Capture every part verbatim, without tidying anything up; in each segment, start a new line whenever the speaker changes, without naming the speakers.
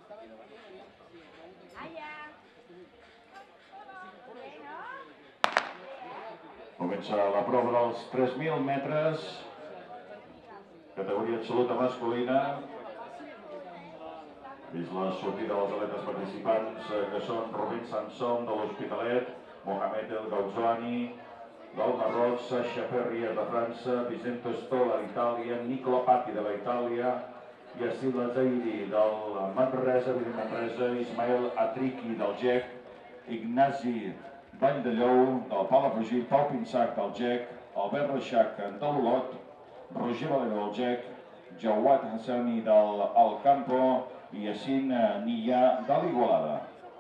Comença la prova dels tres mil metres, categoria absoluta masculina. Vist la sortida dels atletes participants, que són Rubén Samson de l'Hospitalet, Mohamed El Gauzoani del Marroc, Sasha Perrier de França, Vicente Stola d'Itàlia, Nicola Patti de l'Itàlia, Yassila Zaidi del Manresa, Evident Manresa, Ismael Atriki del Gec, Ignasi Valldellou del Palafrugell, Pau Pinsac del Gec, Albert Reixac de l'Olot, Roger Valero del Gec, Jawad Hassani del Alcampo i Yassin Nia de l'Igualada.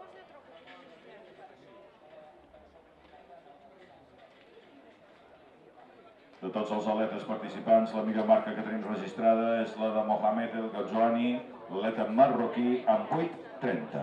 De tots els atletes participants, la millor marca que tenim registrada és la de Mohamed El Gauzoani, l'atleta marroquí, amb vuit trenta.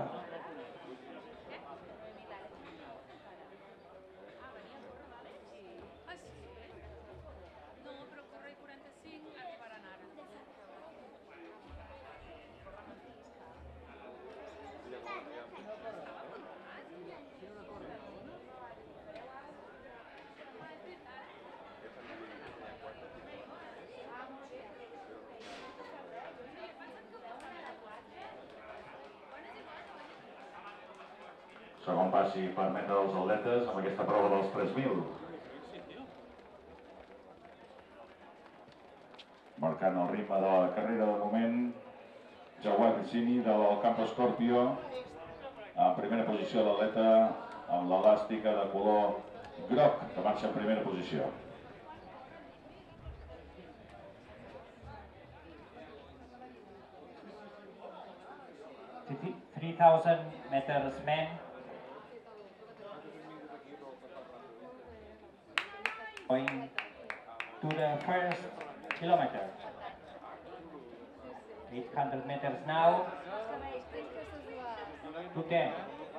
Segon passi per permetre als atletes amb aquesta prova dels tres mil. Marcant el ritme de la carrera de moment, Jawad Hassani de l'Alcampo Scorpio, en primera posició l'atleta amb l'elàstica de color groc, que marxa en primera posició.
three thousand meters men. Going to the first kilometer. eight hundred meters now. To ten.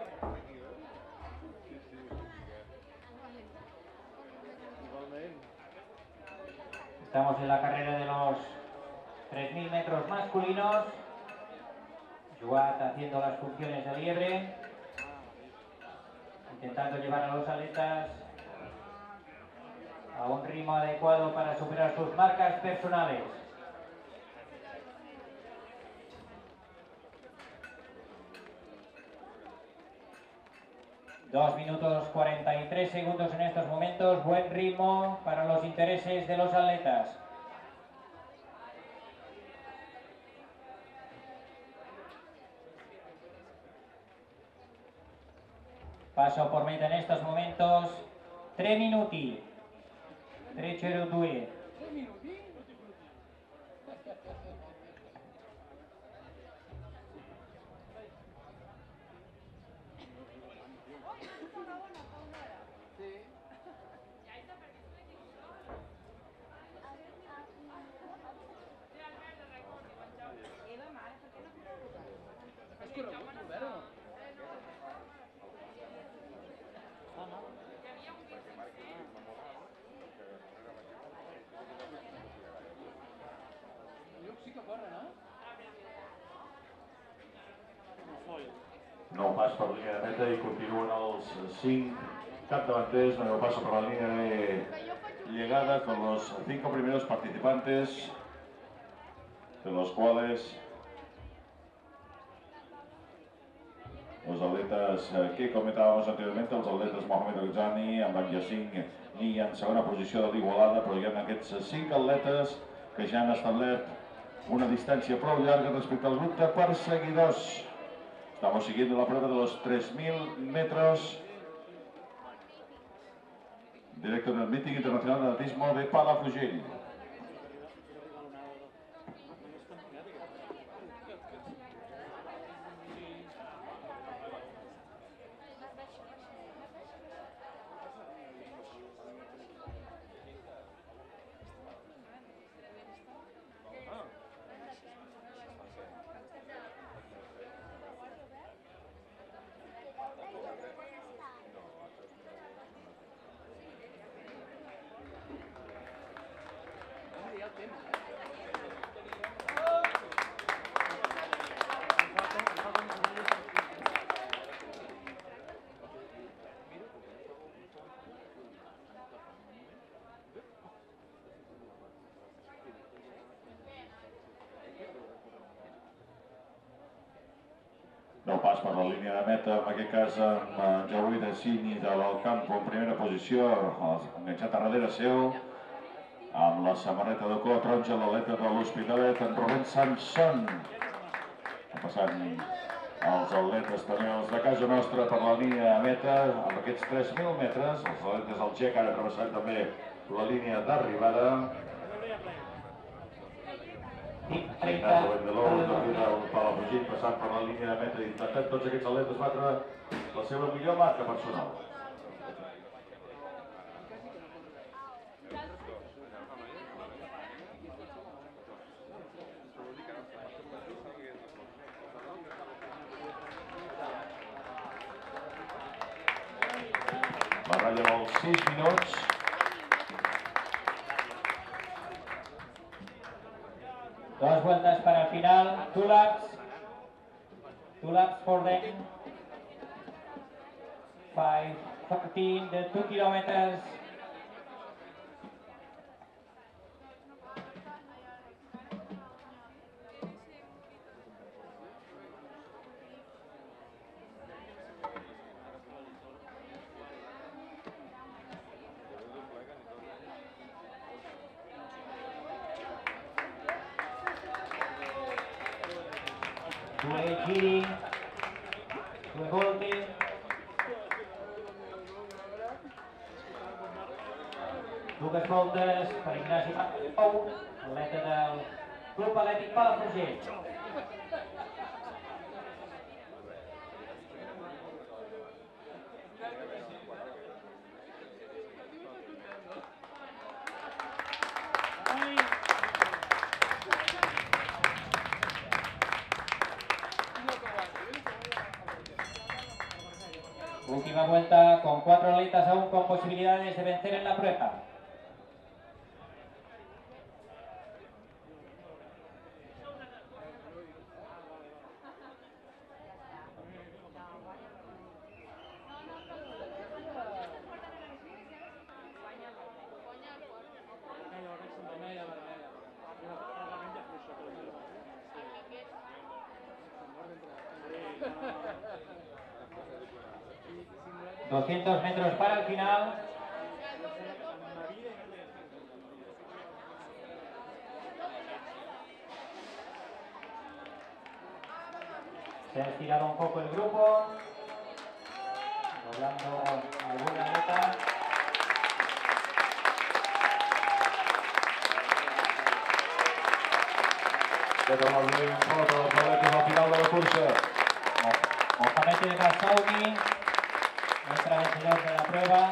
Estamos en la carrera de los tres mil metros masculinos. Jawad haciendo las funciones de liebre, intentando llevar a los atletas a un ritmo adecuado para superar sus marcas personales. Dos minutos cuarenta y tres segundos en estos momentos, buen ritmo para los intereses de los atletas. Paso por meta en estos momentos, tres minuti, tres cero due.
Nou pas per línia de meta i continuen els cinc capdavanters. Nuevo paso por la línea de llegada con los cinco primeros participantes, de los cuales los atletas que comentábamos anteriormente, els atletes Mohamed El Gauzoani amb en Yassin Nia en segona posició de l'Igualada, però hi ha aquests cinc atletes que ja han establert una distància prou llarga respecte al grup de perseguidors. Estamos siguiendo la prueba de los tres mil metros, directo en el Meeting Internacional de Atletismo de Palafrugell. del pas per la línia de meta, en aquest cas amb en Jauí de Cini de l'Alcampo en primera posició, enganxat a darrere seu, amb la samarreta de color taronja, l'aleta de l'Hospitalet, en Rubén Sanson, passant els atletes també els de casa nostra per la línia de meta, amb aquests tres mil metres, els atletes del G E C ara travessant també la línia d'arribada. Rubén de l'Ou, del Palafrugell, passant per la línia de meta, intentant tots aquests atletes batre la seva millor marca personal. La ratlla dels sis minuts.
Dos vueltas para el final, two laps, two laps for them, five fourteen, the two kilometers. Due giri, due volte, dues voltes per Ignasi Pau, atleta del Club Atlètic Palafrugell. Última vuelta con cuatro atletas aún con posibilidades de vencer en la prueba. doscientos metros para el final. Se ha estirado un poco el grupo, doblando alguna atleta.
Ja torna el dia en foto dels atletes al final de la cursa.
Mohamed El Gassaoui, nuestra vencedor de la prueba.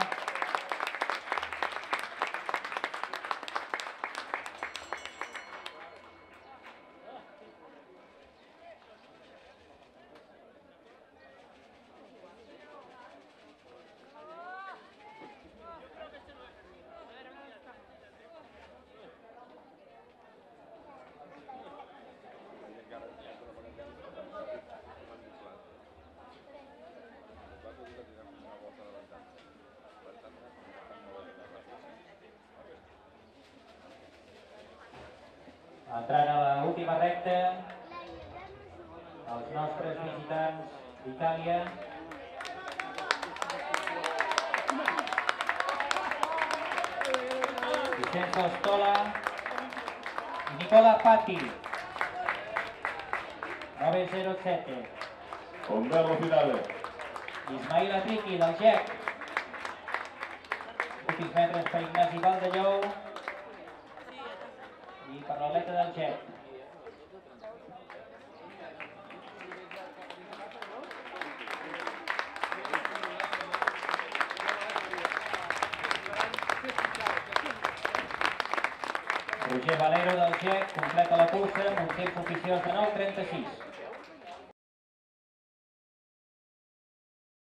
Entrant a l'última recta, els nostres visitants d'Itàlia. Vincenzo Stola i Nicola Patti. nove zero sette.
Un bello finale.
Ismail Atriqui del G E C. Últims metres per Ignasi Valdellou i per l'atleta del G E C. Roger Valero del G E C completa la cursa amb un temps oficiós de nou trenta-sis.